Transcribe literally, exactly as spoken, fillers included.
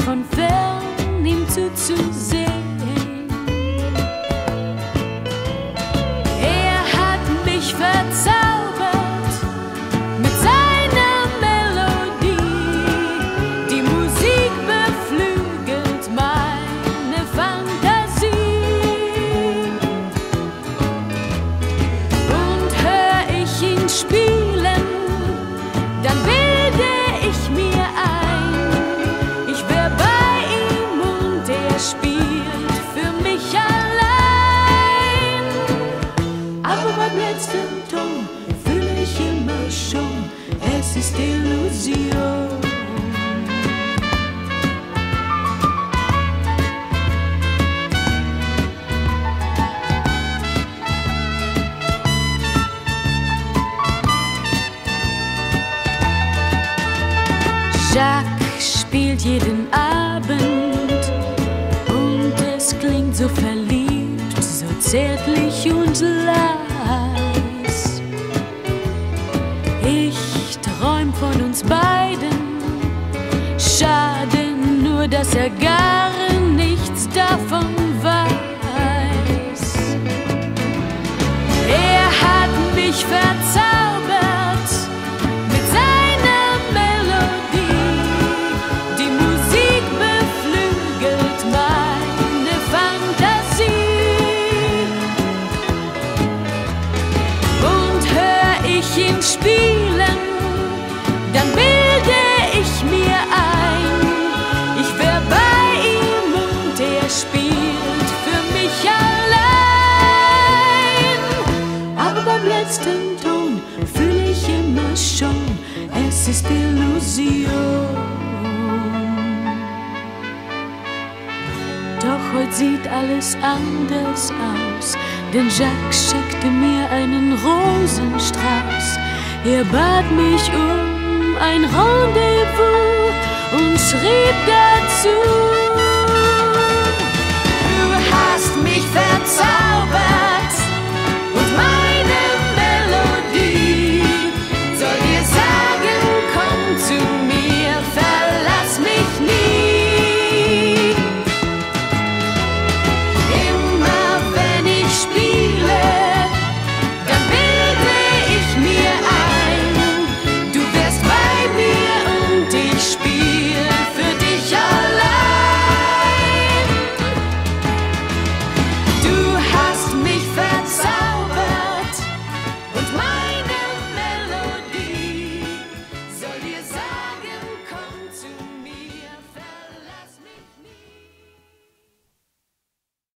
von fern ihm zuzusehen. Er hat mich verzaubert mit seiner Melodie. Die Musik beflügelt meine Fantasie. Und hör ich ihn spielen, dann bilde ich mir ein, ich wär bei ihm und er spielt für mich allein. Aber beim letzten Ton fühle ich immer schon, es ist Illusion. Jacques spielt jeden Abend und es klingt so verliebt, so zärtlich und leis. Ich träum von uns beiden, schade nur, dass er gar nichts davon weiß. Er hat mich verzaubert mit seiner Melodie. Die Musik beflügelt meine Fantasie. Und hör ich ihn spielen, dann bilde ich mir ein, ich wär bei ihm und er spielt für mich allein. Aber beim letzten Ton fühle ich immer schon, es ist Illusion. Doch heute sieht alles anders aus, denn Jacques schickte mir einen Rosenstrauß. Er bat mich um ein Rendezvous und schrieb dazu: